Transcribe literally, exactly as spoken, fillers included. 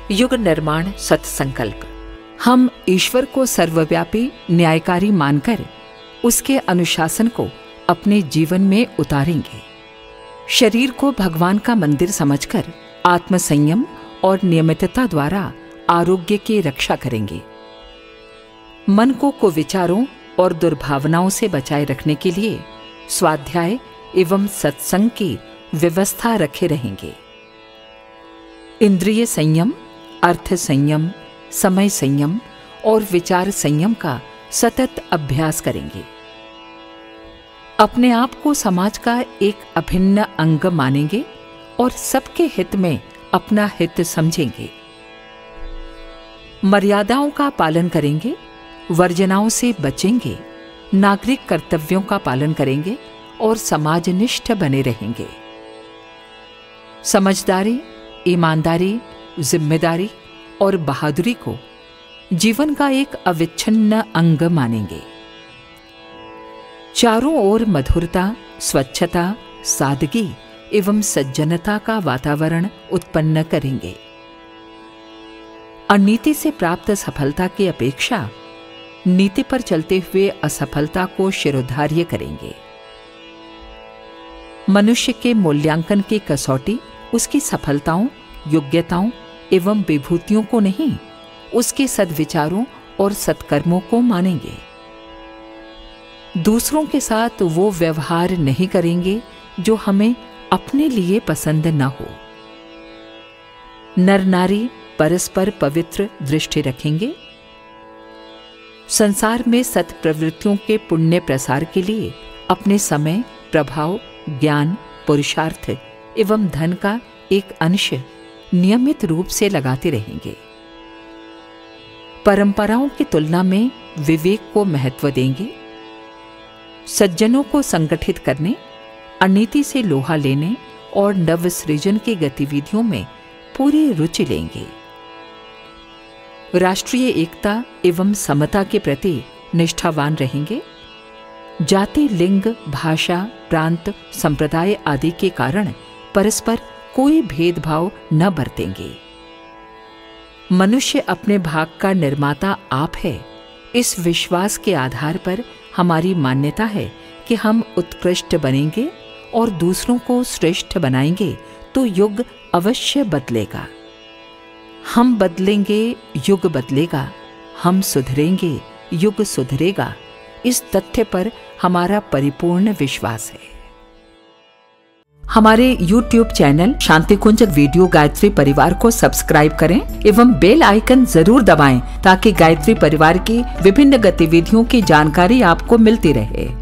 युग निर्माण सत्संकल्प। हम ईश्वर को सर्वव्यापी न्यायकारी मानकर उसके अनुशासन को अपने जीवन में उतारेंगे। शरीर को भगवान का मंदिर समझकर आत्मसंयम और नियमितता द्वारा आरोग्य की रक्षा करेंगे। मन को कुविचारों और दुर्भावनाओं से बचाए रखने के लिए स्वाध्याय एवं सत्संग की व्यवस्था रखे रहेंगे। इंद्रिय संयम, अर्थ संयम, समय संयम और विचार संयम का सतत अभ्यास करेंगे। अपने आप को समाज का एक अभिन्न अंग मानेंगे और सबके हित में अपना हित समझेंगे। मर्यादाओं का पालन करेंगे, वर्जनाओं से बचेंगे, नागरिक कर्तव्यों का पालन करेंगे और समाजनिष्ठ बने रहेंगे। समझदारी, ईमानदारी, जिम्मेदारी और बहादुरी को जीवन का एक अविच्छिन्न अंग मानेंगे। चारों ओर मधुरता, स्वच्छता, सादगी एवं सज्जनता का वातावरण उत्पन्न करेंगे। अनीति से प्राप्त सफलता की अपेक्षा नीति पर चलते हुए असफलता को शिरोधार्य करेंगे। मनुष्य के मूल्यांकन की कसौटी उसकी सफलताओं, योग्यताओं एवं विभूतियों को नहीं, उसके सद्विचारों और सत्कर्मों को मानेंगे। दूसरों के साथ वो व्यवहार नहीं करेंगे जो हमें अपने लिए पसंद न हो। नर नारी परस्पर पवित्र दृष्टि रखेंगे। संसार में सत प्रवृत्तियों के पुण्य प्रसार के लिए अपने समय, प्रभाव, ज्ञान, पुरुषार्थ एवं धन का एक अंश नियमित रूप से लगाते रहेंगे। परंपराओं की तुलना में विवेक को महत्व देंगे। सज्जनों को संगठित करने, अनीति से लोहा लेने और नवसृजन की गतिविधियों में पूरी रुचि लेंगे। राष्ट्रीय एकता एवं समता के प्रति निष्ठावान रहेंगे। जाति, लिंग, भाषा, प्रांत, संप्रदाय आदि के कारण परस्पर कोई भेदभाव न बरतेंगे। मनुष्य अपने भाग का निर्माता आप है, इस विश्वास के आधार पर हमारी मान्यता है कि हम उत्कृष्ट बनेंगे और दूसरों को श्रेष्ठ बनाएंगे तो युग अवश्य बदलेगा। हम बदलेंगे, युग बदलेगा। हम सुधरेंगे, युग सुधरेगा। इस तथ्य पर हमारा परिपूर्ण विश्वास है। हमारे YouTube channel Shanti Kunj video Gayatri Parivar को सब्सक्राइब करें एवं बेल आइकन जरूर दबाएं ताकि गायत्री परिवार की विभिन्न गतिविधियों की जानकारी आपको मिलती रहे।